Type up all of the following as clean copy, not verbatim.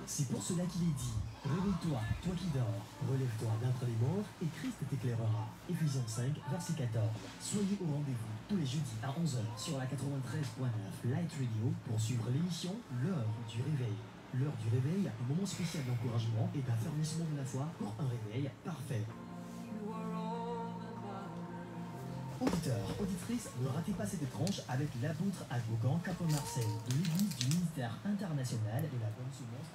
C'est pour cela qu'il est dit, réveille-toi, toi qui dors, relève-toi d'entre les morts et Christ t'éclairera. Éphésiens 5, verset 14. Soyez au rendez-vous tous les jeudis à 11h sur la 93.9 Light Radio pour suivre l'émission L'heure du réveil. L'heure du réveil, un moment spécial d'encouragement et d'affermissement de la foi pour un réveil parfait. Auditeurs, auditrices, ne ratez pas cette tranche avec l'apôtre advocant Capon Marcel de l'Église du ministère international de la bonne semence.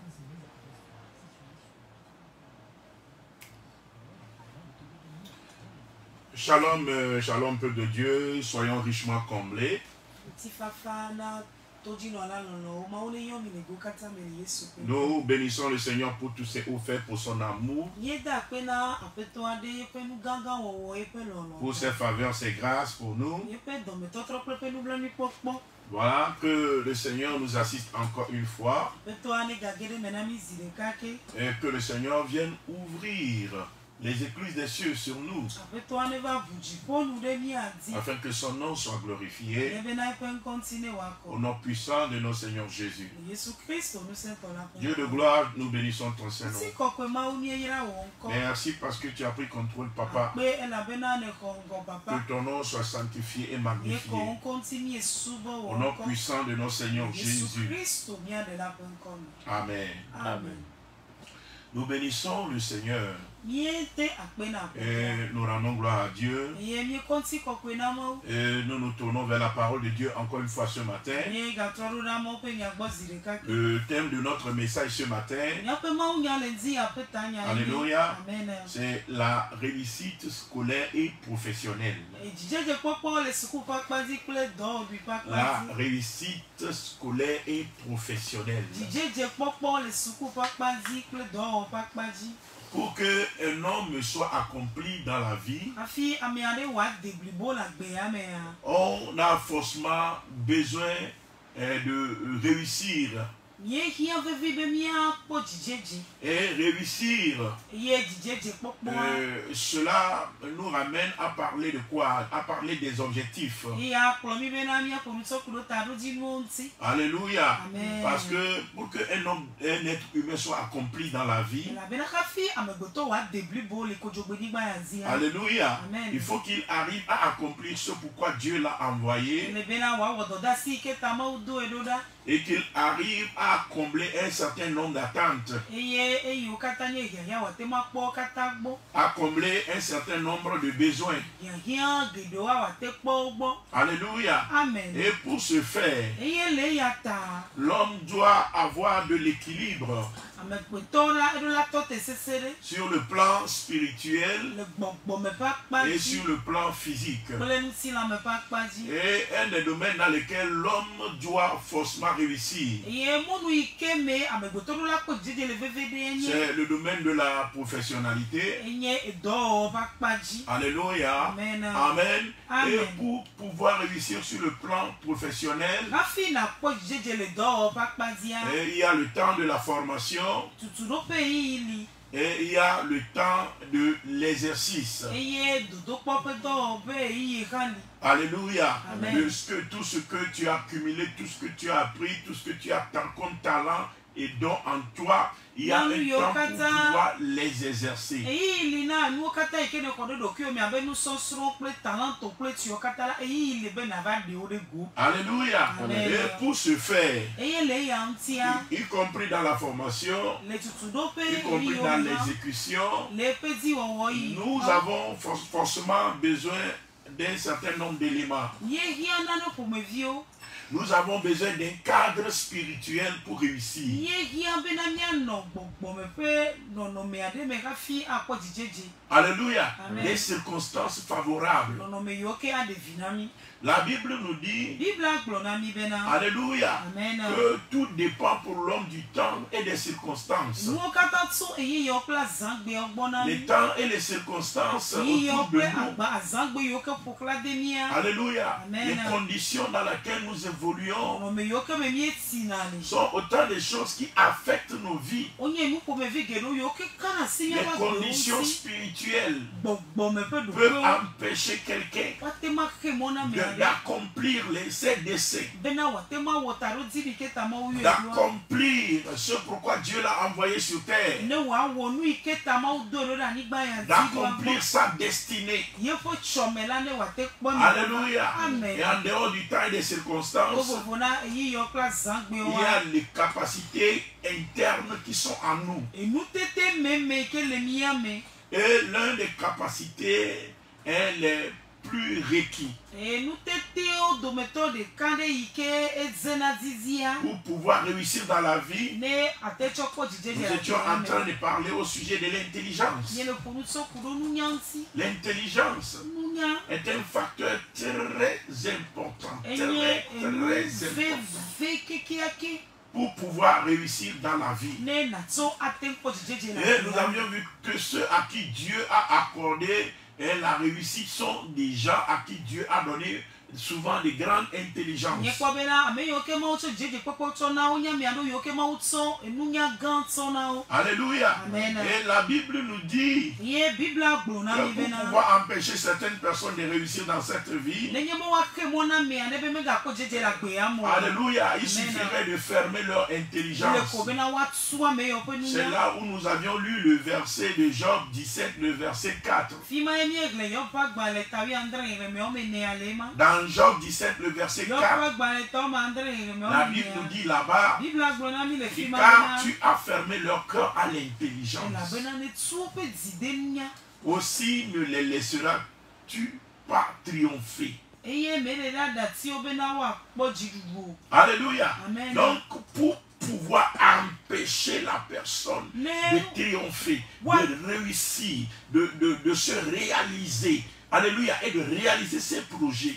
Shalom, shalom peuple de Dieu, soyons richement comblés. Nous bénissons le Seigneur pour tous ses hauts faits, pour son amour, pour ses faveurs, ses grâces pour nous. Voilà, que le Seigneur nous assiste encore une fois et que le Seigneur vienne ouvrir les écluses des cieux sur nous, afin que son nom soit glorifié au nom puissant de notre Seigneur Jésus. Dieu de gloire, nous bénissons ton Saint-Nom. Merci parce que tu as pris contrôle, Papa. Que ton nom soit sanctifié et magnifié au nom puissant de notre Seigneur Jésus. Amen. Amen. Nous bénissons le Seigneur et nous rendons gloire à Dieu. Et nous nous tournons vers la parole de Dieu encore une fois ce matin. Le thème de notre message ce matin, alléluia, c'est la réussite scolaire et professionnelle. La réussite scolaire et professionnelle. Pour qu'un homme soit accompli dans la vie, on a forcément besoin de réussir. Et réussir, cela nous ramène à parler de quoi? À parler des objectifs. Alléluia. Amen. Parce que pour qu'un homme, un être humain soit accompli dans la vie, alléluia, amen, il faut qu'il arrive à accomplir ce pourquoi Dieu l'a envoyé et qu'il arrive à combler un certain nombre d'attentes, à combler un certain nombre de besoins. Alléluia. Amen. Et pour ce faire, l'homme doit avoir de l'équilibre sur le plan spirituel et sur le plan physique. Et un des domaines dans lesquels l'homme doit forcément réussir, c'est le domaine de la professionnalité. Alléluia. Amen. Amen. Et pour pouvoir réussir sur le plan professionnel, il y a le temps de la formation et il y a le temps de l'exercice. Alléluia. Tout ce que tu as accumulé, tout ce que tu as appris, tout ce que tu as comme talent et don en toi, il y a un temps pour pouvoir les exercer. Alléluia. Amen. Et pour ce faire, y compris dans la formation, y compris dans l'exécution, nous avons forcément besoin d'un certain nombre d'éléments. Nous avons besoin d'un cadre spirituel pour réussir. Alléluia. Amen. Des circonstances favorables. La Bible nous dit, alléluia, amen, que tout dépend pour l'homme du temps et des circonstances. Les temps et les circonstances autour de nous. Alléluia. Amen. Les conditions dans lesquelles nous évoluons sont autant de choses qui affectent nos vies. Les conditions spirituelles peuvent empêcher quelqu'un d'accomplir ses desseins, d'accomplir ce pourquoi Dieu l'a envoyé sur terre, d'accomplir sa destinée. Alléluia. Et en dehors du temps et des circonstances, il y a les capacités internes qui sont en nous. Et l'une des capacités est les plus requis pour pouvoir réussir dans la vie. Nous étions en train de parler au sujet de l'intelligence. L'intelligence est un facteur très important, très important pour pouvoir réussir dans la vie. Et nous avions vu que ceux à qui Dieu a accordé la réussite sont des gens à qui Dieu a donné souvent de grandes intelligences. Alléluia. Amen. Et la Bible nous dit que pour pouvoir empêcher certaines personnes de réussir dans cette vie, alléluia, il suffirait de fermer leur intelligence. C'est là où nous avions lu le verset de Job 17, le verset 4. Dans Job 17, le verset 4, la Bible nous dit là-bas, car tu as fermé leur cœur à l'intelligence, aussi ne les laisseras-tu pas triompher. Alléluia. Amen. Donc pour pouvoir empêcher la personne de triompher, de réussir, de se réaliser, alléluia, et de réaliser ses projets.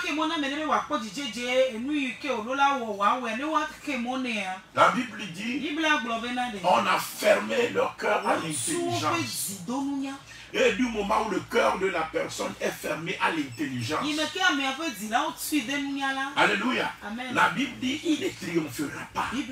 La Bible dit, on a fermé leur cœur à l'intelligence. Et du moment où le cœur de la personne est fermé à l'intelligence, alléluia, amen, la Bible dit, il ne triomphera pas, il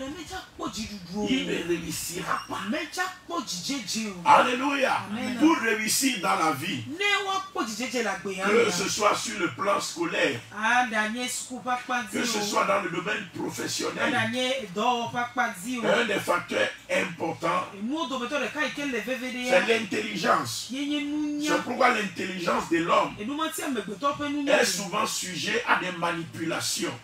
ne réussira pas. Alléluia. Amen. Pour réussir dans la vie, que ce soit sur le plan scolaire, que ce soit dans le domaine professionnel, un des facteurs importants, c'est l'intelligence. C'est pourquoi l'intelligence de l'homme est souvent sujet à des manipulations,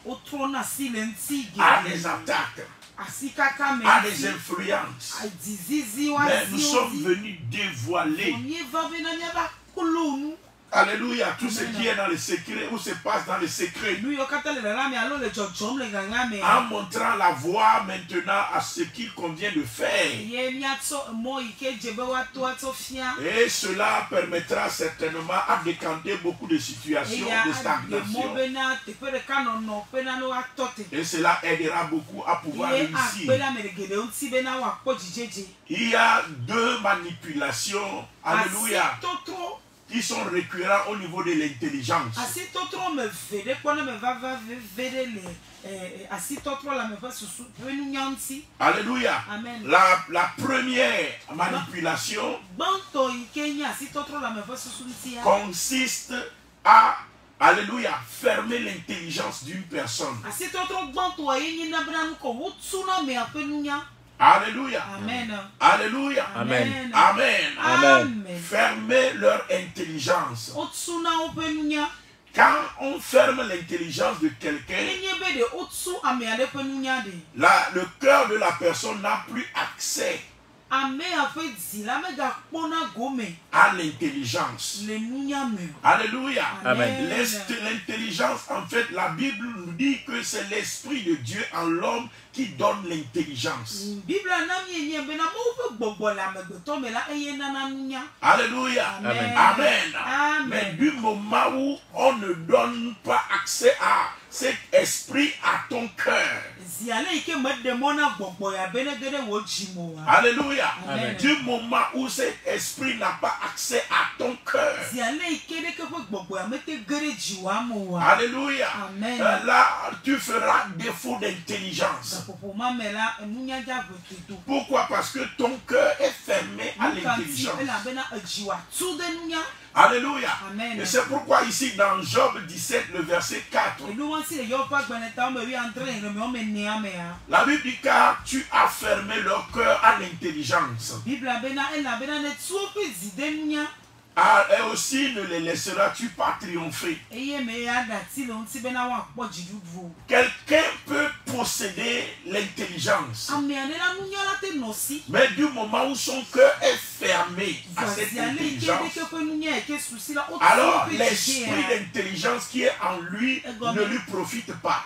à des attaques, à des influences. Mais nous sommes venus dévoiler, alléluia, tout ce qui est dans le secret ou se passe dans le secret, en montrant la voie maintenant à ce qu'il convient de faire. Et cela permettra certainement à décanter beaucoup de situations de stagnation. Et cela aidera beaucoup à pouvoir réussir. Il y a deux manipulations, alléluia, qui sont récurrents au niveau de l'intelligence. Alléluia. Amen. La première manipulation consiste à, alléluia, fermer l'intelligence d'une personne. Alléluia. Amen. Alléluia. Amen. Amen. Amen. Fermer leur intelligence. Quand on ferme l'intelligence de quelqu'un, le cœur de la personne n'a plus accès à l'intelligence. Alléluia. Amen. L'intelligence, en fait, la Bible nous dit que c'est l'Esprit de Dieu en l'homme qui donne l'intelligence. Alléluia. Amen. Amen. Amen. Mais du moment où on ne donne pas accès à cet esprit à ton cœur, alléluia, amen, du moment où cet esprit n'a pas accès à ton cœur, alléluia, amen, là tu feras défaut d'intelligence. Pourquoi? Parce que ton cœur est fermé à l'intelligence. Alléluia. Et c'est pourquoi ici dans Job 17, le verset 4, la Bible dit car tu as fermé leur cœur à l'intelligence. Et aussi ne les laisseras-tu pas triompher. Quelqu'un peut posséder l'intelligence, mais du moment où son cœur est fermé à cette intelligence, alors l'esprit d'intelligence qui est en lui ne lui profite pas.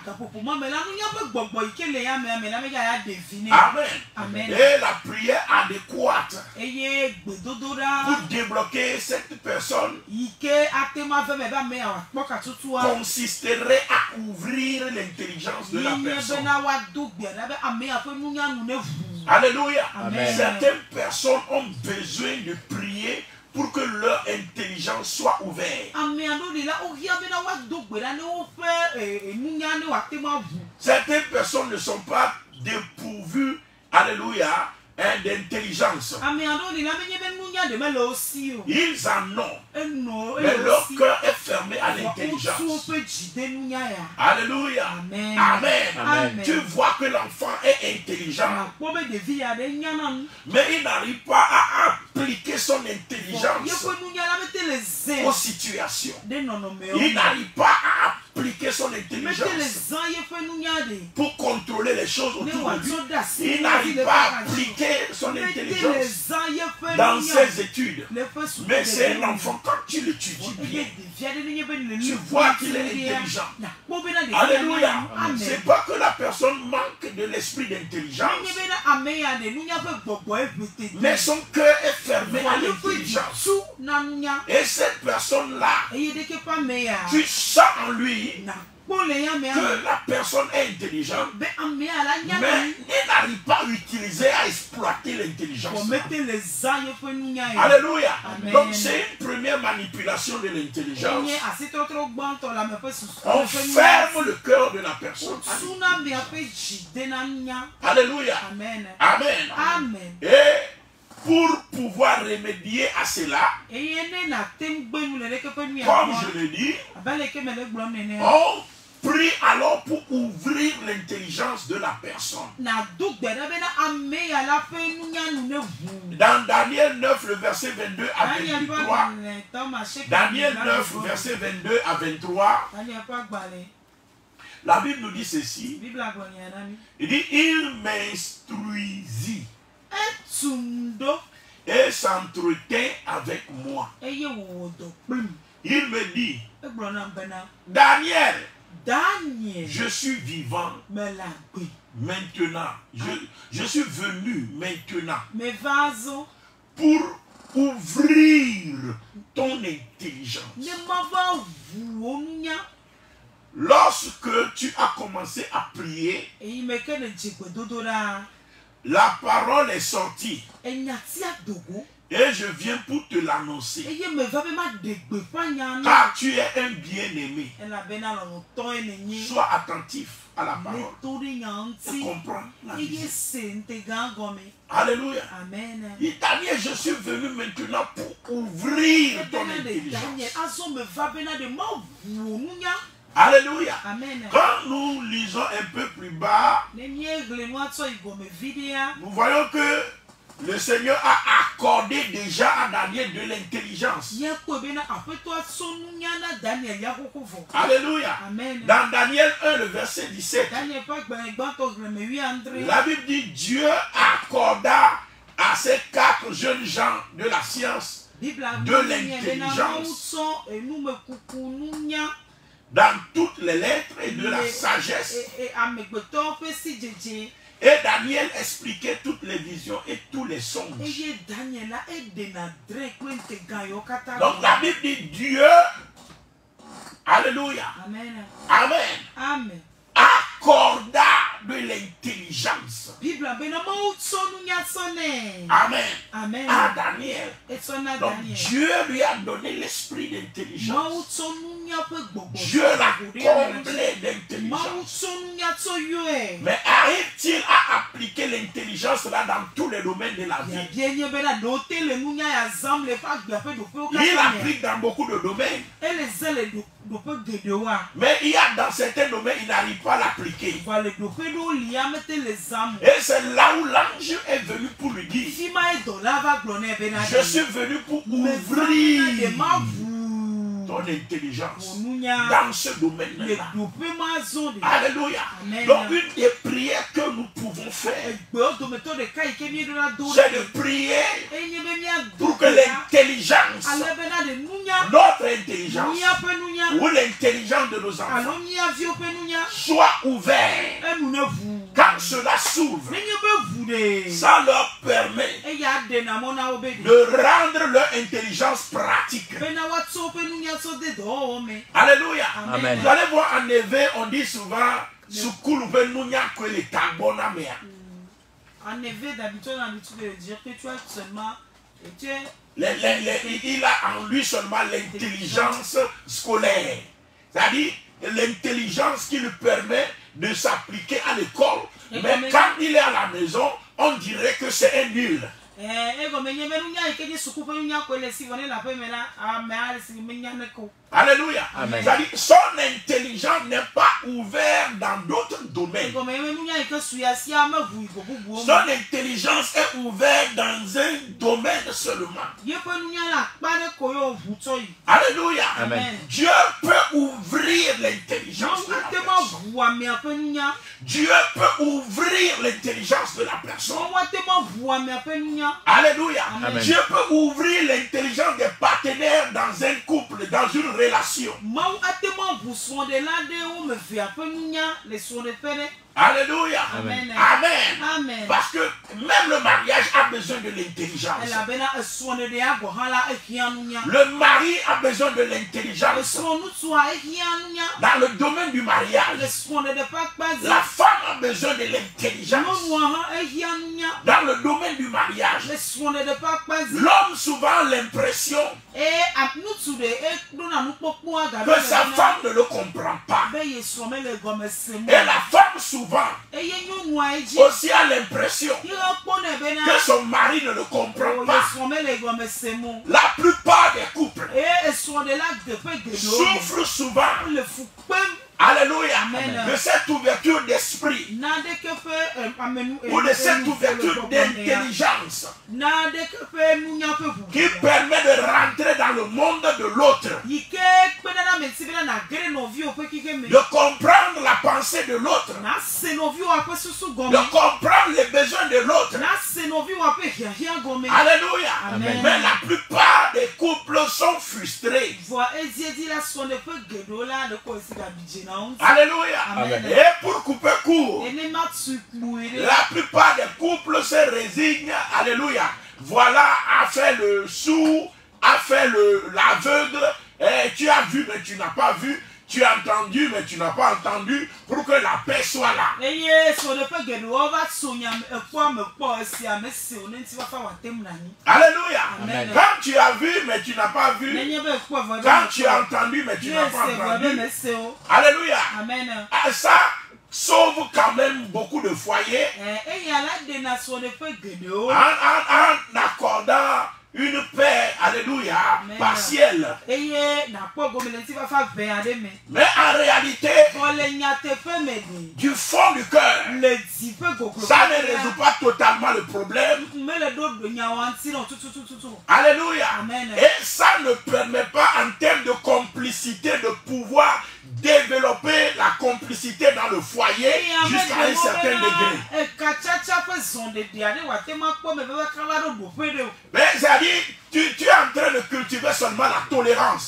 Amen. Et la prière adéquate pour débloquer cette personne consisterait à ouvrir l'intelligence de la personne. Alléluia. Certaines personnes ont besoin de prier pour que leur intelligence soit ouverte. Certaines personnes ne sont pas dépourvues, alléluia, d'intelligence. Ils en ont, mais leur cœur est fermé à l'intelligence. Alléluia. Amen. Tu vois que l'enfant est intelligent, mais il n'arrive pas à appliquer son intelligence aux situations. Il n'arrive pas à appliquer son intelligence pour contrôler les choses autour de lui. Il n'arrive pas à appliquer son intelligence dans ses études. Mais c'est un enfant, quand tu l'étudies bien, tu vois qu'il est intelligent. Alléluia. C'est pas que la personne manque de l'esprit d'intelligence, mais son cœur est fermé à l'intelligence. Et cette personne-là, tu sens en lui que la personne est intelligente, mais il n'arrive pas à utiliser, à exploiter l'intelligence. Alléluia. Donc c'est une première manipulation de l'intelligence. On ferme le cœur de la personne. Alléluia. Amen. Et pour pouvoir remédier à cela, comme je l'ai dit, on prie alors pour ouvrir l'intelligence de la personne. Dans Daniel 9, le verset 22 à 23, Daniel 9, verset 22 à 23, la Bible nous dit ceci. Il dit, il m'instruisit et s'entretint avec moi. Il me dit, Daniel, je suis vivant maintenant. Je suis venu maintenant pour ouvrir ton intelligence. Lorsque tu as commencé à prier, la parole est sortie. Et je viens pour te l'annoncer. Car tu es un bien-aimé. Sois attentif à la parole. Et comprends la vision. Alléluia. Et Daniel, je suis venu maintenant pour ouvrir ton intelligence. Alléluia. Quand nous lisons un peu plus bas, nous voyons que le Seigneur a accordé déjà à Daniel de l'intelligence. Alléluia. Dans Daniel 1, le verset 17, la Bible dit, Dieu accorda à ces 4 jeunes gens de la science de l'intelligence dans toutes les lettres et de la sagesse. Et Daniel expliquait toutes les visions et tous les songes. Donc la Bible dit Dieu, alléluia, amen, accorda de l'intelligence. Amen. À Daniel. Donc Dieu lui a donné l'esprit d'intelligence. Dieu l'a comblé d'intelligence. Mais arrive-t-il à appliquer l'intelligence là dans tous les domaines de la vie? Il applique dans beaucoup de domaines. Mais il y a dans certains domaines, il n'arrive pas à l'appliquer. Et c'est là où l'ange est venu pour lui dire: je suis venu pour ouvrir ton intelligence dans ce domaine-là. Alléluia. Donc une des prières que nous pouvons faire, c'est de prier pour que l'intelligence, notre intelligence, ou l'intelligence de nos enfants, soit ouverte. Quand cela s'ouvre, ça leur permet de rendre leur intelligence pratique. Alléluia. Amen. Vous allez voir en éveil, on dit souvent en éveil, d'habitude, on a l'habitude de dire que tu as seulement... il a en lui seulement l'intelligence scolaire. C'est-à-dire l'intelligence qui lui permet de s'appliquer à l'école. Mais quand il est à la maison, on dirait que c'est un nul. Alléluia. C'est-à-dire son intelligence n'est pas ouverte dans d'autres domaines. Son intelligence est ouverte dans un domaine seulement. Alléluia. Amen. Dieu peut ouvrir l'intelligence de la personne. Dieu peut ouvrir l'intelligence de la personne. Alléluia. Amen. Dieu peut ouvrir l'intelligence des partenaires dans un couple, dans une relation. Alléluia. Amen. Amen. Amen. Parce que même le mariage a besoin de l'intelligence. Le mari a besoin de l'intelligence. Dans le domaine du mariage, la femme a besoin de l'intelligence. Dans le domaine du mariage, l'homme souvent a l'impression que sa femme ne le comprend pas. Et la femme souvent aussi a l'impression que son mari ne le comprend pas. La plupart des couples souffrent souvent, alléluia, de cette ouverture d'esprit ou de cette ouverture d'intelligence qui permet de rentrer dans le monde de l'autre, de comprendre la pensée de l'autre, de comprendre les besoins de l'autre. Alléluia. Amen. Mais la plupart des couples sont frustrés. Alléluia. Amen. Et pour couper court, la plupart des couples se résignent. Alléluia. Voilà, a fait le sourd, a fait l'aveugle. Tu as vu mais tu n'as pas vu. Tu as entendu mais tu n'as pas entendu, pour que la paix soit là. Alléluia. Amen. Quand tu as vu mais tu n'as pas vu. Quand tu as entendu mais tu n'as pas entendu. Alléluia. Amen. Ça sauve quand même beaucoup de foyers en accordant une paix, alléluia, partielle. Mais en réalité, du fond du cœur, ça ne résout pas totalement le problème. Alléluia. Et ça ne permet pas en termes de complicité de pouvoir développer la complicité dans le foyer jusqu'à un certain degré. Mais c'est-à-dire, tu es en train de cultiver seulement la tolérance.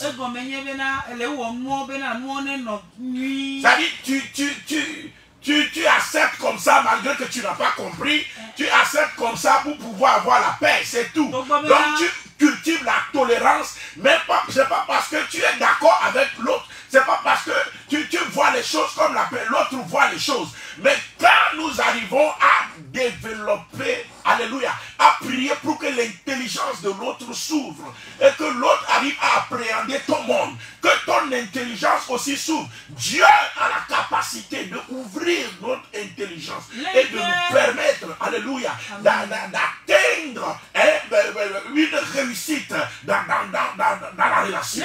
C'est-à-dire, tu acceptes comme ça malgré que tu n'as pas compris. Tu acceptes comme ça pour pouvoir avoir la paix, c'est tout. Donc tu cultives la tolérance, mais c'est pas parce que tu es d'accord avec l'autre. C'est pas parce que tu vois les choses comme l'autre voit les choses. Mais quand nous arrivons à développer, alléluia, à prier pour que l'intelligence de l'autre s'ouvre et que l'autre arrive à appréhender ton monde, que ton intelligence aussi s'ouvre. Dieu a la capacité d'ouvrir notre intelligence et de nous permettre, alléluia, d'atteindre une réussite dans la relation.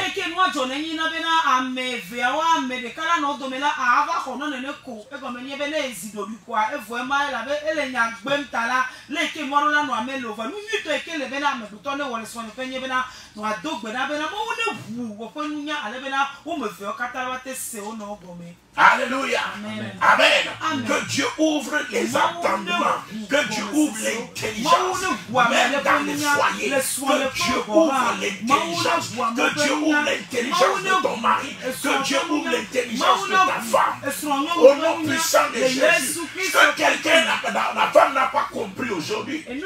Alléluia. Amen. Amen. Que Dieu ouvre les entendements, que Dieu ouvre l'intelligence, même dans les foyers, que Dieu ouvre l'intelligence, que Dieu ouvre l'intelligence de ton mari, que Dieu ouvre l'intelligence de ta femme. Au nom puissant de Jésus, que quelqu'un, la femme n'a pas compris aujourd'hui. Et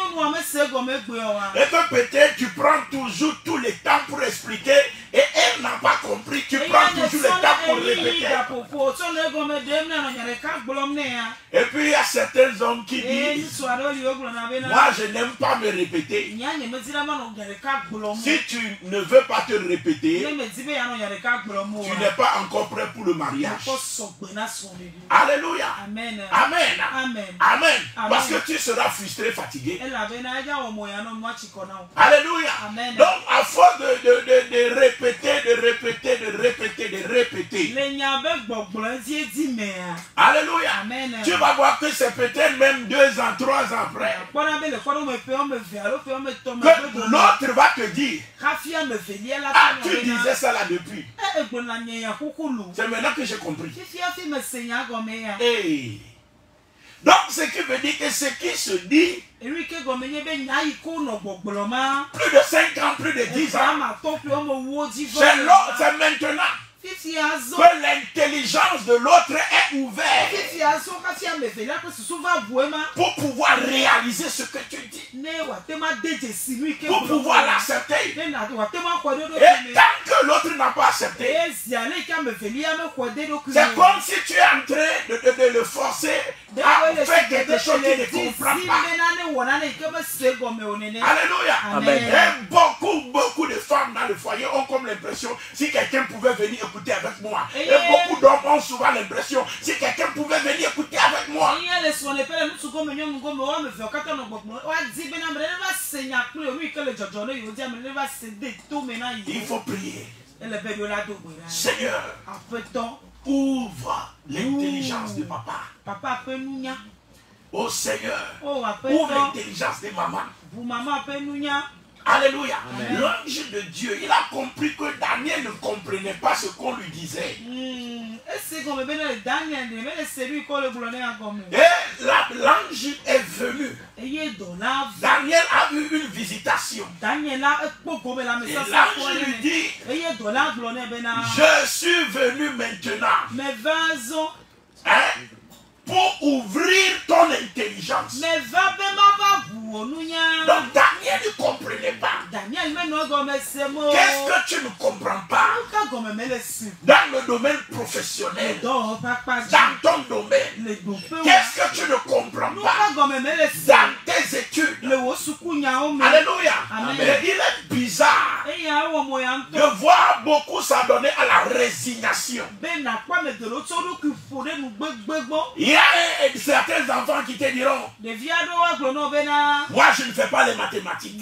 que peut-être tu prends toujours tout le temps pour expliquer et elle n'a pas compris, tu prends toujours le temps pour répéter. Et puis il y a certains hommes qui disent, moi je n'aime pas me répéter. Si tu ne veux pas te répéter, tu n'es pas encore prêt pour le mariage. Alléluia. Amen. Amen. Amen. Amen. Parce que tu seras frustré, fatigué. Alléluia. Donc à force de répéter. Alléluia. Amen. Tu vas voir que c'est peut-être même 2 ans, 3 ans après que l'autre va te dire, ah, tu disais ça là depuis. C'est maintenant que j'ai compris. Hey. Donc ce qui veut dire que ce qui se dit plus de 5 ans, plus de 10 ans, c'est maintenant que l'intelligence de l'autre est ouverte pour pouvoir réaliser ce que tu dis, pour pouvoir l'accepter. Et tant que l'autre n'a pas accepté, c'est comme si tu es en train de le forcer à faire quelque chose qu'il ne comprend pas. Alléluia. Amen. Et beaucoup de femmes dans le foyer ont comme l'impression, si quelqu'un pouvait venir écouter avec moi. Et beaucoup d'hommes ont souvent l'impression, si quelqu'un pouvait venir écouter avec moi. Il faut prier. Seigneur, ouvre l'intelligence de papa. Oh Seigneur, ouvre l'intelligence de maman. Alléluia. L'ange de Dieu, il a compris que Daniel ne comprenait pas ce qu'on lui disait. Et l'ange est venu. Daniel a eu une visitation. Et l'ange lui dit, je suis venu maintenant pour ouvrir ton intelligence. Donc Daniel ne comprenait pas. Qu'est-ce que tu ne comprends pas dans le domaine professionnel, dans ton domaine? Qu'est-ce que tu ne comprends pas dans tes études? Alléluia. Amen. Il est bizarre de voir beaucoup s'adonner à la résignation. Il y a certains enfants qui te diront, moi je ne fais pas les mathématiques.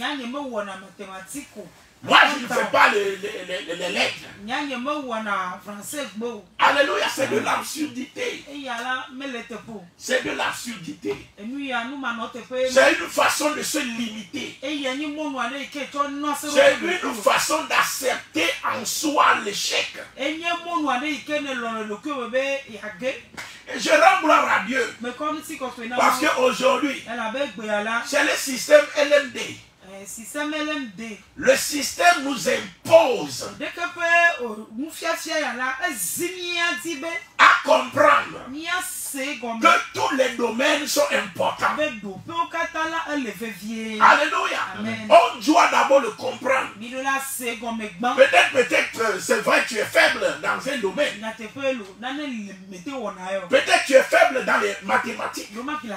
Moi je ne fais pas les lettres. Alléluia, c'est de l'absurdité. C'est de l'absurdité. C'est une façon de se limiter. C'est une façon d'accepter en soi l'échec. Et je rends gloire à Dieu. Parce qu'aujourd'hui, c'est le système LMD. Le système nous impose à comprendre que tous les domaines sont importants. Alléluia. Amen. On doit d'abord le comprendre. Peut-être peut-être, c'est vrai, tu es faible dans un domaine. Peut-être tu es faible dans les mathématiques.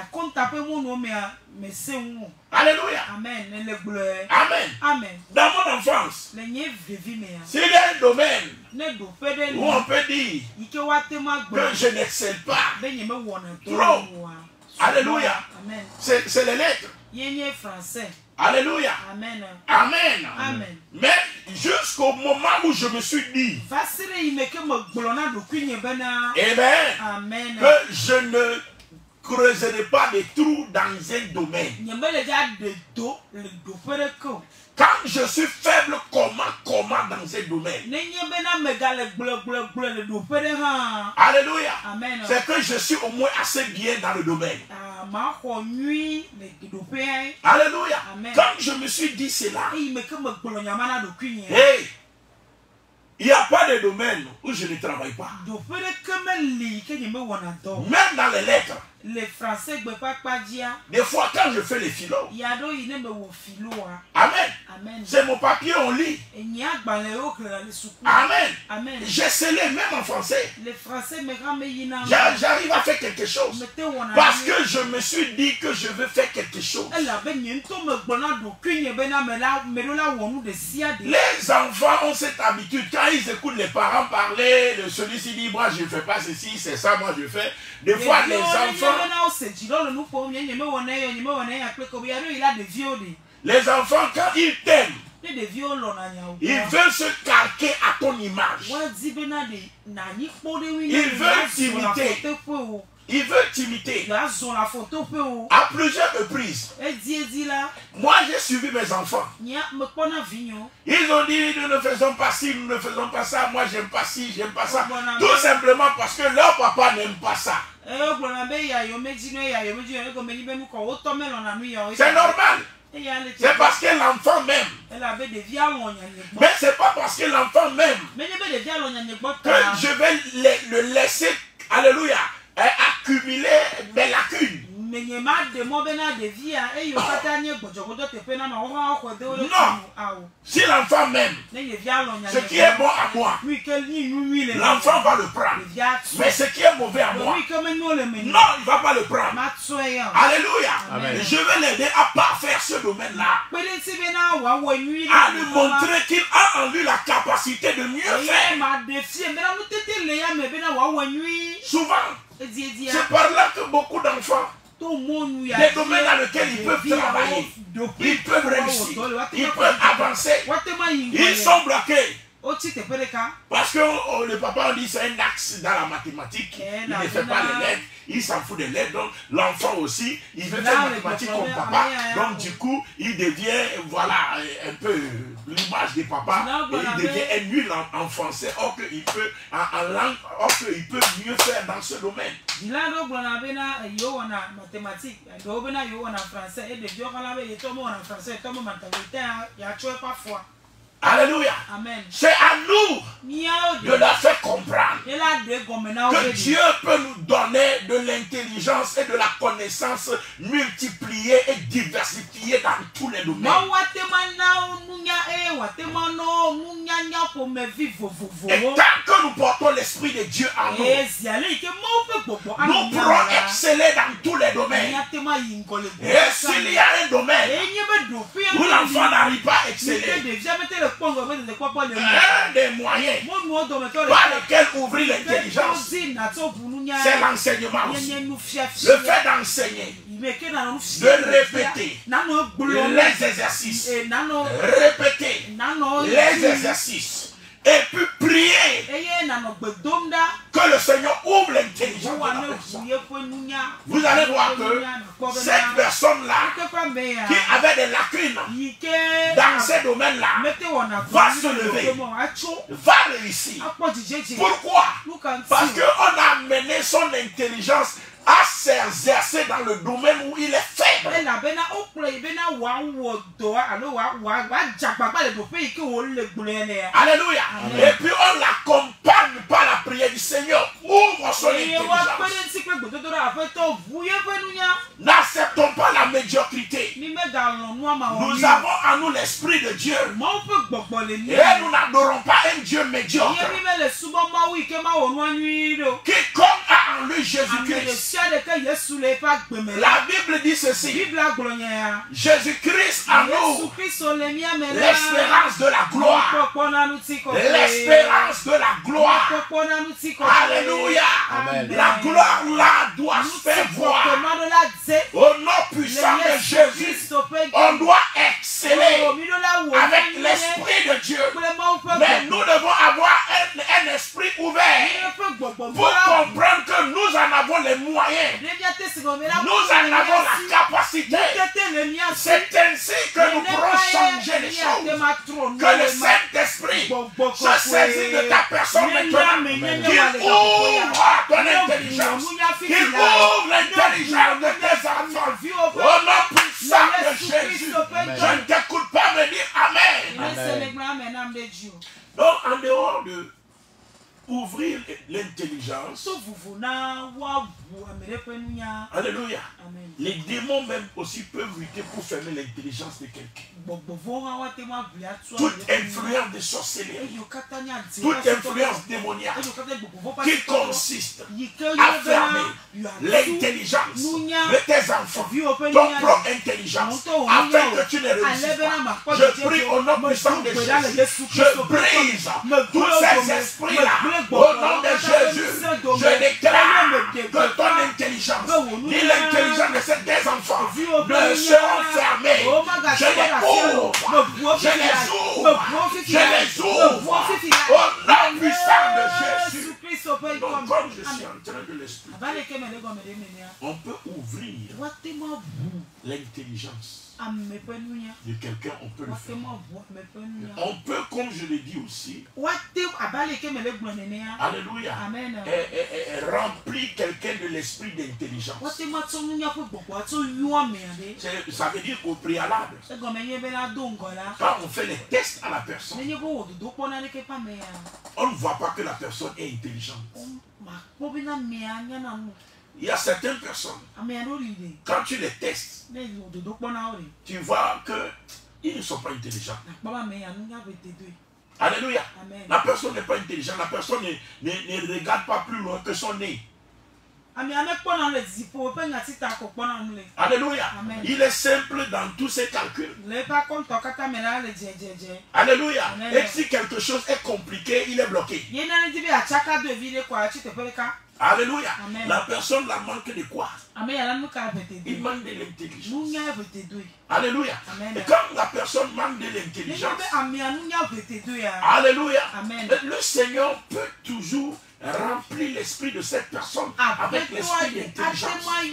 Alléluia. Amen. Amen. Dans mon enfance, s'il y a un domaine où on peut dire que je n'excelle pas trop, alléluia, c'est les lettres. Alléluia. Amen. Amen. Amen. Mais jusqu'au moment où je me suis dit, eh bien, que je ne creuserai pas des trous dans un domaine. Quand je suis faible, comment dans un domaine? Alléluia. C'est que je suis au moins assez bien dans le domaine. Alléluia. Quand je me suis dit cela, hey, il n'y a pas de domaine où je ne travaille pas. Même dans les lettres. Les Français ne peuvent pas dire. Des fois, quand je fais les philo. Amen. C'est mon papier, on lit. Amen. J'ai scellé même en français. Les Français j'arrive à faire quelque chose. Parce que je me suis dit que je veux faire quelque chose. Les enfants ont cette habitude. Quand ils écoutent les parents parler, de celui-ci dit, moi je ne fais pas ceci, c'est ça, moi je fais. Des fois, les enfants. Les enfants, quand ils t'aiment, ils veulent se calquer à ton image. Ils veulent t'imiter. Il veut t'imiter à plusieurs reprises. Moi, j'ai suivi mes enfants. Ils ont dit, nous ne faisons pas ci, nous ne faisons pas ça. Moi, j'aime pas ci, j'aime pas ça. Tout simplement parce que leur papa n'aime pas ça. C'est normal. C'est parce que l'enfant m'aime. Mais c'est pas parce que l'enfant m'aime que je vais le laisser, alléluia, accumuler des lacunes. Non. Si l'enfant m'aime, ce qui est bon à moi, l'enfant va le prendre. Mais ce qui est mauvais à moi, non, il ne va pas le prendre. Alléluia. Amen. Je vais l'aider à parfaire ce domaine-là. À lui montrer qu'il a en lui la capacité de mieux faire. Souvent, c'est par là que beaucoup d'enfants, des domaines dans lesquels ils peuvent travailler, ils peuvent réussir, ils peuvent avancer, ils sont bloqués. Parce que le papa dit c'est un axe dans la mathématique, il ne fait pas les lettres, il s'en fout des lettres, donc l'enfant aussi, il veut faire mathématiques comme papa, donc du coup, il devient, voilà, un peu l'image des papas, et il devient un nul en français, or qu'il peut, en langue, or qu'il peut mieux faire dans ce domaine. Alléluia. C'est à nous de leur faire comprendre que Dieu peut nous donner de l'intelligence et de la connaissance multipliée et diversifiée dans tous les domaines. Et tant que nous portons l'Esprit de Dieu en nous, nous pourrons exceller dans tous les domaines. Et s'il y a un domaine où l'enfant n'arrive pas à exceller, un des moyens par lesquels ouvrir l'intelligence, c'est l'enseignement aussi. Le fait d'enseigner, de répéter les exercices, répéter les exercices, et puis prier que le Seigneur ouvre l'intelligence de la personne. Vous allez voir que cette personne-là, qui avait des lacunes dans ces domaines-là, va se lever, va réussir. Pourquoi? Parce qu'on a amené son intelligence à s'exercer dans le domaine où il est faible. Alléluia. Et puis on l'accompagne par la prière du Seigneur. Ouvre son intelligence. N'acceptons pas la médiocrité. Nous avons en nous l'Esprit de Dieu. Et nous n'adorons pas un Dieu médiocre. Quiconque a en lui Jésus-Christ. La Bible dit ceci. Jésus-Christ en nous. L'espérance de la gloire. L'espérance de la gloire. Alléluia. Amen. La gloire là doit se faire voir. Au nom puissant de Jésus, on doit exceller avec l'Esprit de Dieu. Mais nous devons avoir un esprit ouvert pour comprendre que nous en avons les moyens. Nous en avons la capacité. C'est ainsi que nous pourrons changer les choses. Que le Saint-Esprit se saisit de ta personne maintenant. Qu'il ouvre ton intelligence. Qu'il ouvre l'intelligence de tes enfants. Au nom puissant de Jésus. Je ne t'écoute pas me dire Amen. Donc, en dehors de ouvrir l'intelligence, alléluia, les démons même aussi peuvent lutter pour fermer l'intelligence de quelqu'un. Toute influence de sorcellerie, toute influence démoniaque qui consiste à fermer l'intelligence de tes enfants, ton propre intelligence, afin que tu ne réussisses pas. Je prie au nom puissant de Jésus, je brise tous ces esprits-là. Au nom de Jésus, je déclare que ton intelligence, ni l'intelligence de tes enfants, ne seront fermés. Je les ouvre, je les ouvre, je les ouvre. Au nom puissant de Jésus. Donc, comme je suis en train de l'expliquer, on peut ouvrir l'intelligence de quelqu'un, on peut le faire. On peut, comme je l'ai dit aussi, alléluia, remplir quelqu'un de l'esprit d'intelligence. Ça veut dire qu'au préalable, quand on fait les tests à la personne, on ne voit pas que la personne est intelligente. Il y a certaines personnes, quand tu les testes, tu vois qu'ils ne sont pas intelligents. Alléluia. La personne n'est pas intelligente. La personne ne regarde pas plus loin que son nez. Alléluia. Il est simple dans tous ses calculs. Alléluia. Et si quelque chose est compliqué, il est bloqué. Alléluia. La personne la manque de quoi? Il manque de l'intelligence. Alléluia. Et quand la personne manque de l'intelligence, alléluia, le Seigneur peut toujours remplir l'esprit de cette personne avec l'esprit d'intelligence.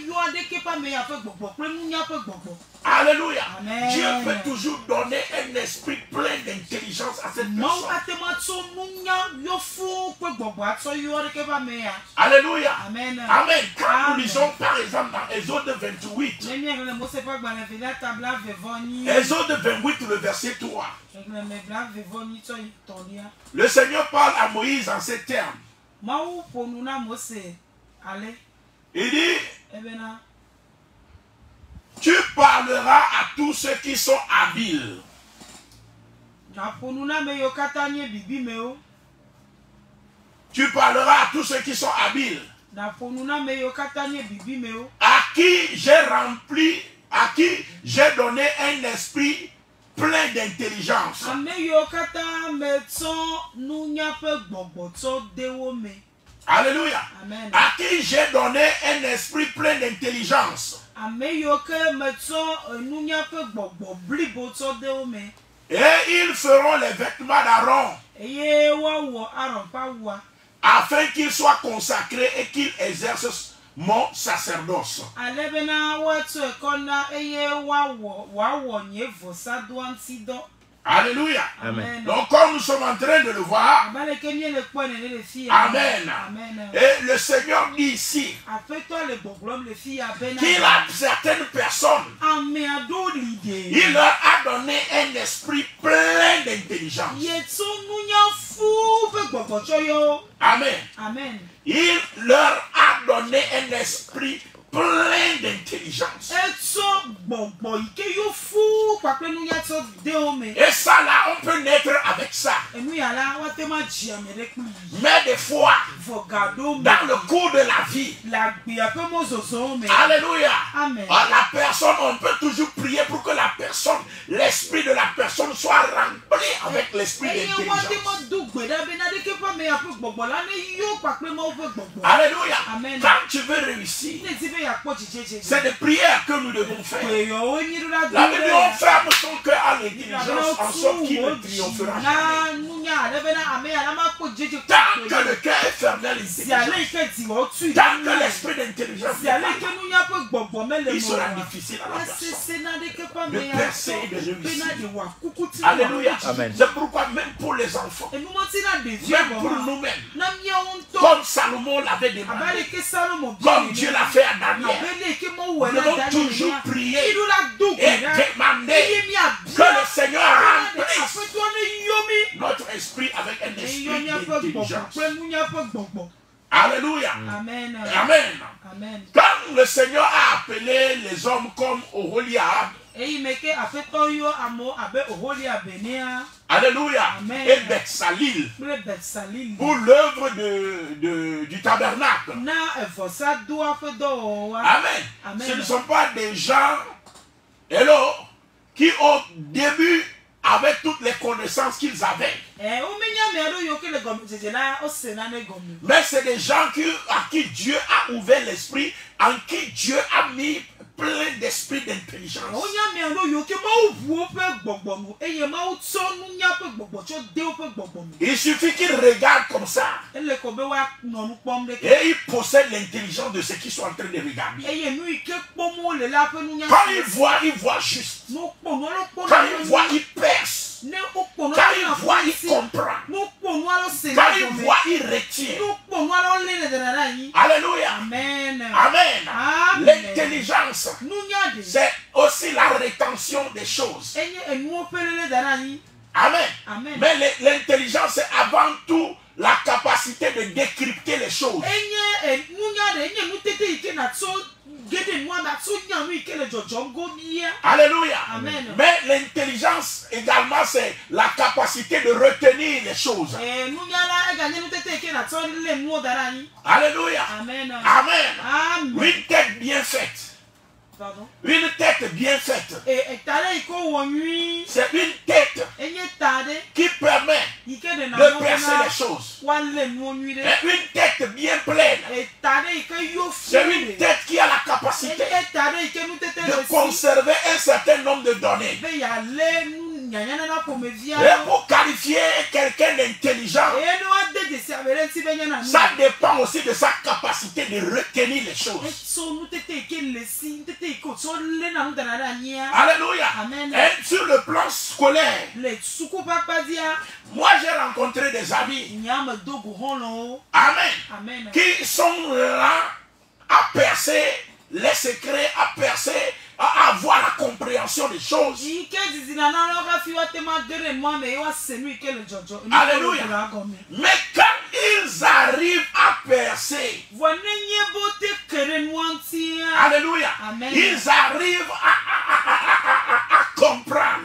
Alléluia. Dieu peut toujours donner un esprit plein d'intelligence à cette personne. Alléluia. Amen. Quand nous lisons par exemple dans Exode 28, Exode 28, le verset 3, le Seigneur parle à Moïse en ces termes. Il dit, tu parleras à tous ceux qui sont habiles. Tu parleras à tous ceux qui sont habiles. À qui j'ai rempli, à qui j'ai donné un esprit plein d'intelligence. Alléluia. Amen. À qui j'ai donné un esprit plein d'intelligence. Et ils feront les vêtements d'Aaron, afin qu'il soit consacré et qu'il exerce mon sacerdoce. Alléluia. Amen. Donc comme nous sommes en train de le voir, Amen. Et le Seigneur dit ici qu'il a certaines personnes, il leur a donné un esprit plein d'intelligence. Amen. Amen. Il leur a donné un esprit plein d'intelligence. Et ça là, on peut naître avec ça. Mais des fois, dans le cours de la vie, alléluia, la personne, on peut toujours prier pour que la personne, l'esprit de la personne soit rempli avec l'esprit d'intelligence. Alléluia. Quand tu veux réussir, c'est des prières que nous devons faire. La Bible dit, on ferme son cœur à l'intelligence en sorte qu'il ne triomphera jamais. Tant que le cœur est fermé à l'intelligence, tant que l'esprit d'intelligence est là, il sera difficile à la personne de percer et de réussir. Alléluia. C'est pourquoi même pour les enfants, même pour nous-mêmes, comme Salomon l'avait demandé, comme Dieu l'a fait à Daniel, nous devons toujours prier et demander que le Seigneur remplisse notre esprit avec un esprit d'intelligence. Alléluia. Amen. Amen. Amen. Quand le Seigneur a appelé les hommes comme Oholiab, alléluia, et Bethsalil pour l'œuvre du tabernacle. Amen. Ce ne sont pas des gens qui au début avec toutes les connaissances qu'ils avaient. Mais c'est des gens à qui Dieu a ouvert l'esprit, en qui Dieu a mis plein d'esprit d'intelligence. Il suffit qu'ils regardent comme ça et ils possèdent l'intelligence de ceux qui sont en train de regarder. Quand ils voient juste. Quand ils voient, ils percent. Quand ils voient, ils comprennent. Quand ils voient, ils retiennent. Alléluia. Amen. Amen. L'intelligence, c'est aussi la rétention des choses. Amen. Mais l'intelligence, c'est avant tout la capacité de décrypter les choses. Alléluia. Amen. Mais l'intelligence également, c'est la capacité de retenir les choses. Alléluia. Amen. Amen. Amen. Une tête bien faite. Pardon? Une tête bien faite. C'est une tête qui permet de percer les choses. Et une tête bien pleine. C'est une tête qui a la capacité de conserver un certain nombre de données. Et pour qualifier quelqu'un d'intelligent, ça dépend aussi de sa capacité de retenir les choses. Alléluia. Et sur le plan scolaire, moi j'ai rencontré des amis, amen, qui sont là à percer les secrets, à percer, à avoir la compréhension des choses. Alléluia. Mais quand ils arrivent à percer, alléluia, ils arrivent à comprendre.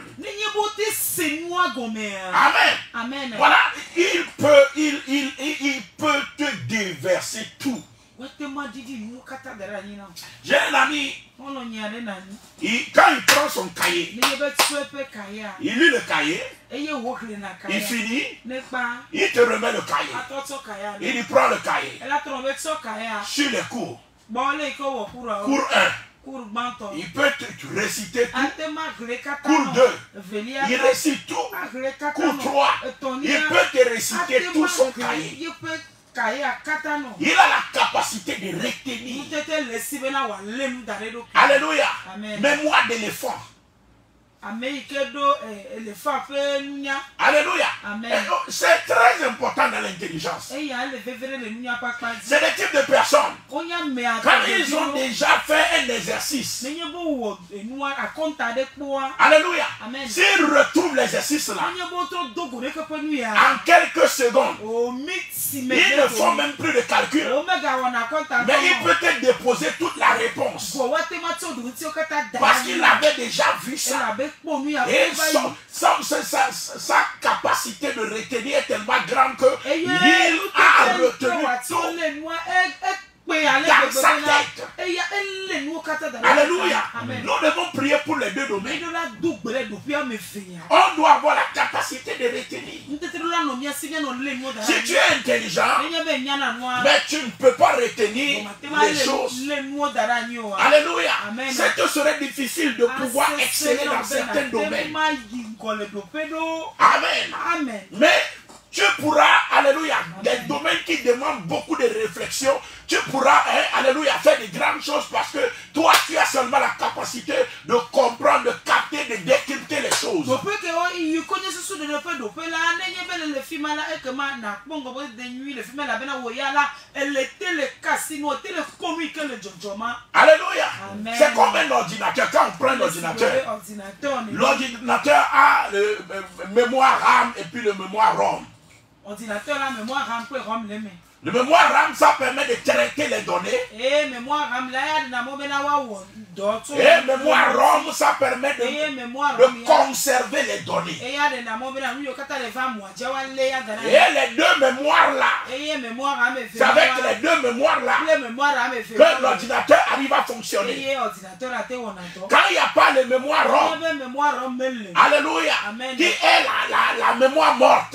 Amen. Voilà, il peut te déverser tout. J'ai un ami, quand il prend son cahier, il lit le cahier, il finit, il te remet le cahier, il prend le cahier sur les cours. Cours 1, il peut te réciter tout. Cours 2, il récite tout. Cours 3, il peut te réciter tout son cahier. Il a la capacité de retenir. Alléluia. Amen. Mémoire d'éléphant. Alléluia. C'est très important dans l'intelligence. C'est le type de personnes, quand ils ont déjà fait un exercice, alléluia, s'ils retrouvent l'exercice là, en quelques secondes, ils ne font même plus de calcul, mais il peut te déposer toute la réponse, parce qu'il avait déjà vu ça. Et sa capacité de retenir est tellement grande que il a retenu tout dans sa tête. Alléluia. Nous devons prier pour les deux domaines. On doit avoir la capacité de retenir. Si tu es intelligent, mais tu ne peux pas retenir les choses. Alléluia. C'est que ce serait difficile de pouvoir exceller dans certains domaines. Amen. Mais tu pourras, alléluia, des domaines qui demandent beaucoup de réflexion, tu pourras, alléluia, faire de grandes choses parce que toi, tu as seulement la capacité de comprendre, de capter, de décrypter les choses. Alléluia. C'est comme un ordinateur. Quand on prend un ordinateur, l'ordinateur a le mémoire RAM et puis le mémoire ROM. Ordinateur la mémoire RAM pour ROM les mains. Le mémoire RAM, ça permet de traiter les données. Et mémoire RAM là, et mémoire ROM, ça permet de conserver les données. Et les deux mémoires là, c'est avec les deux mémoires là que l'ordinateur arrive à fonctionner. Quand il n'y a pas le mémoire ROM, alléluia, qui est la mémoire morte,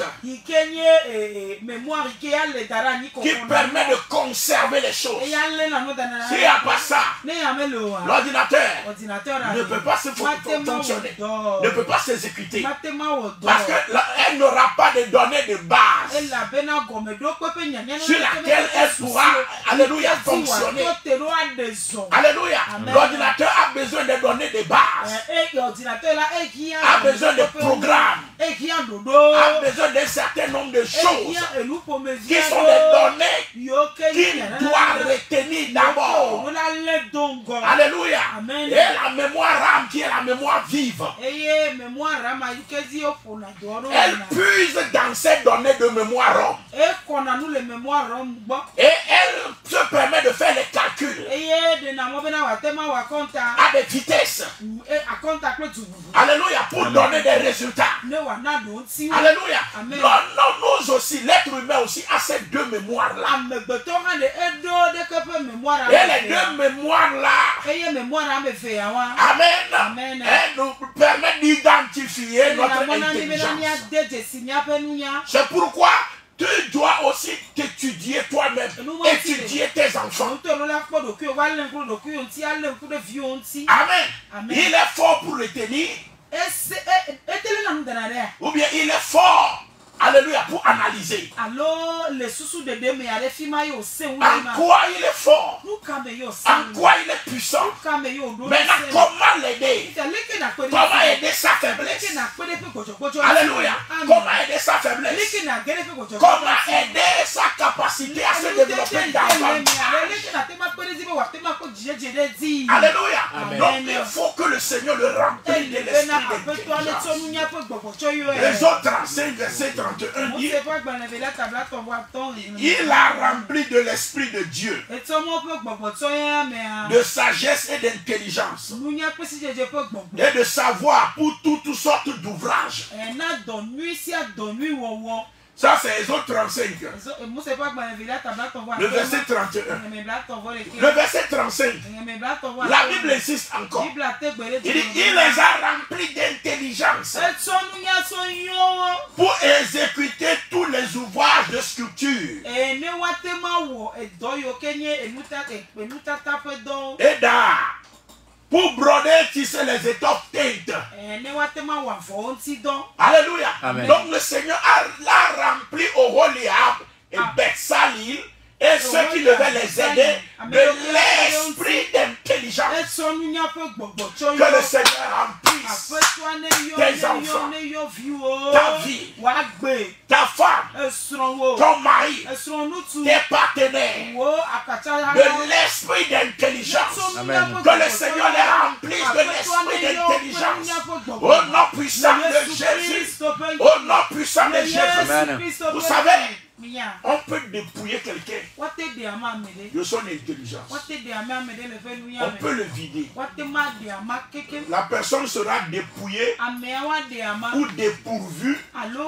qui permet de conserver les choses. S'il n'y a pas ça, l'ordinateur ne peut pas se fonctionner, ne peut pas s'exécuter, parce qu'elle n'aura pas de données de base sur laquelle elle pourra, alléluia, fonctionner. Alléluia. L'ordinateur a besoin de données de base, a besoin de programmes, a besoin d'un certain nombre de choses qui sont des données qu'il doit retenir d'abord. Alléluia. Et la mémoire RAM qui est la mémoire vive, elle puise dans ces données de mémoire ROM. Et elle se permet de faire les calculs à des vitesses. Alléluia. Pour donner des résultats. Alléluia. Nous aussi, l'être humain aussi a ces deux mémoires là. Et les deux mémoires là, amen, elles nous permettent d'identifier notre intelligence. C'est pourquoi tu dois aussi t'étudier toi-même, étudier tes enfants. Amen. Il est fort pour retenir, ou bien il est fort, alléluia, pour analyser. En quoi il est fort, en quoi il est puissant. Maintenant, comment l'aider? Comment aider sa faiblesse? Alléluia. Comment aider sa faiblesse? Comment aider sa capacité à se développer davantage? Alléluia. Donc il faut que le Seigneur le remplisse de l'esprit d'intelligence. Les autres enseignes, verset 31 dit, il a rempli de l'esprit de Dieu, de sagesse et d'intelligence, et de savoir pour toutes sortes d'ouvrages. Ça, c'est Exode 35. Le verset 31. Le verset 35. La Bible insiste encore. Il dit, il les a remplis d'intelligence pour exécuter tous les ouvrages de sculpture et d'art, pour broder, tisser les étoffes teintes. Alléluia. Amen. Donc le Seigneur l'a rempli au Oholiab et Bethsalil et ceux qui devaient les aider de l'esprit d'intelligence. Que le Seigneur remplisse tes enfants, ta vie, ta femme, ton mari, tes partenaires, de l'esprit d'intelligence. Que le Seigneur les remplisse de l'esprit d'intelligence. Au nom puissant de Jésus. Au nom puissant de Jésus. Vous savez, on peut dépouiller quelqu'un de son intelligence. On peut le vider. La personne sera dépouillée ou dépourvue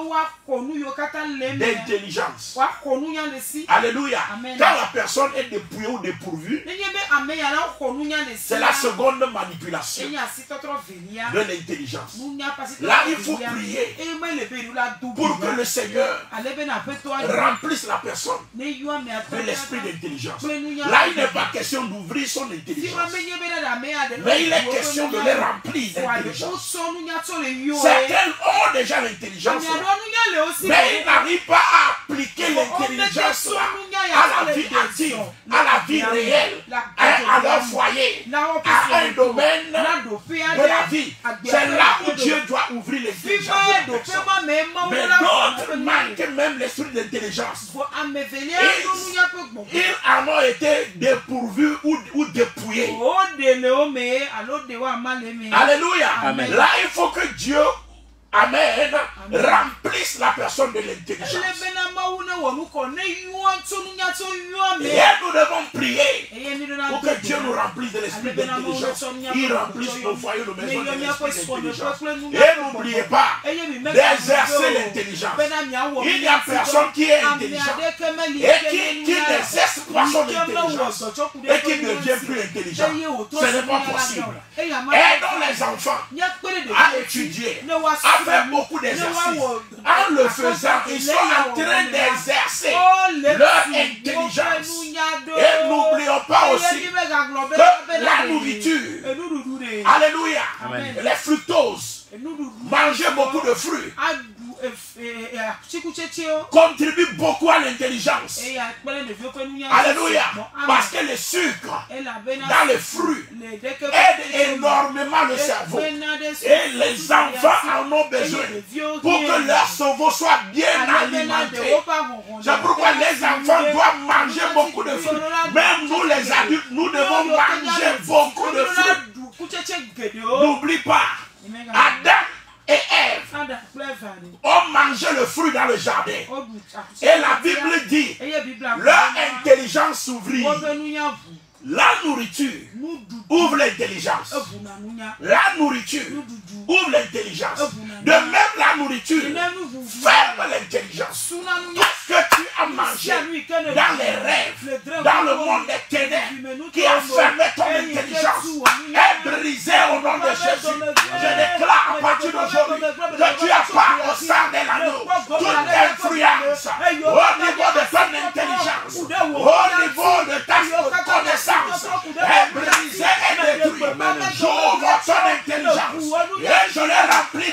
d'intelligence. Alléluia. Quand la personne est dépouillée ou dépourvue, c'est la seconde manipulation de l'intelligence. Là, il faut prier pour que le Seigneur remplisse la personne de l'esprit d'intelligence. Là, il n'est pas question d'ouvrir son intelligence, mais il est question de les remplir d'intelligence. Certains ont déjà l'intelligence, mais ils n'arrivent pas à appliquer l'intelligence à la vie active, à la vie réelle, à leur foyer, à un domaine de la vie. C'est là où Dieu doit ouvrir l'intelligence de la personne. Mais d'autres manquent même l'esprit d'intelligence. Ils en ont été dépourvus ou dépouillés. Alléluia. Amen. Là, il faut que Dieu, amen, remplisse la personne de l'intelligence. Et nous devons prier pour que Dieu nous remplisse de l'esprit d'intelligence. Il remplisse nos foyers, nos maisons de l'esprit d'intelligence. Et n'oubliez pas d'exercer l'intelligence. Il y a personne qui est intelligent et qui n'exerce pas son intelligence et qui ne devient plus intelligent. Ce n'est pas possible. Aidons les enfants à étudier, à faire beaucoup d'exercices. En le faisant, ils sont en train d'exercer leur intelligence. Et n'oublions pas aussi que la nourriture, alléluia, les fructoses, manger beaucoup de fruits, contribue beaucoup à l'intelligence. Alléluia. Parce que le sucre dans les fruits aide énormément le cerveau. Et les enfants en ont besoin pour que leur cerveau soit bien alimenté. C'est pourquoi les enfants doivent manger beaucoup de fruits. Même nous les adultes, nous devons manger beaucoup de fruits. N'oublie pas, Adam et Ève ont mangé le fruit dans le jardin. Et la Bible dit, leur intelligence s'ouvrit. La nourriture ouvre l'intelligence. La nourriture ouvre l'intelligence. De même, la nourriture ferme l'intelligence. Tout ce que tu as mangé dans les rêves, dans le monde des ténèbres, qui a fermé ton intelligence, est brisé au nom de Jésus. Je déclare à partir d'aujourd'hui que tu as part au sein de l'anneau toute influence au niveau de ton intelligence, au niveau de ta connaissance, est brisé et détruit. J'ouvre ton intelligence et je l'ai rempli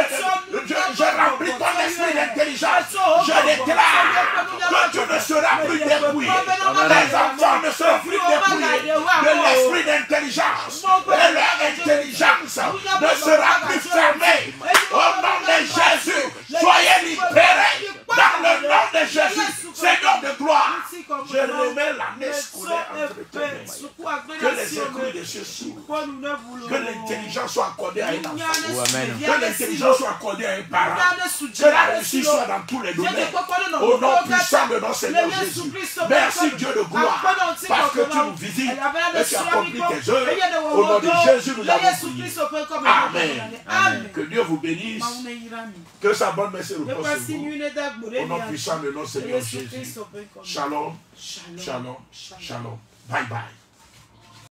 je remplis ton esprit d'intelligence. Je déclare que tu ne seras plus dépouillé. Les enfants ne seront plus dépouillés de l'esprit d'intelligence. Et leur intelligence ne sera plus fermée. Au nom de Jésus, soyez libérés dans le nom de Jésus. Seigneur de gloire, je remets l'année scolaire entre tes mains. Que les écluses des cieux s'ouvrent. Que l'intelligence soit accordée à un enfant. Que l'intelligence soit accordée à un parent. Que la réussite soit dans tous les domaines. Au nom puissant de notre Seigneur Jésus. Merci Dieu de gloire. Parce que tu nous visites et tu accomplis tes œuvres. Au nom de Jésus, nous avons prié. Amen. Amen. Que Dieu vous bénisse. Que sa bonne merci repose sur vous. Au nom puissant de notre Seigneur Jésus. Shalom. Shalom. Shalom. Bye bye.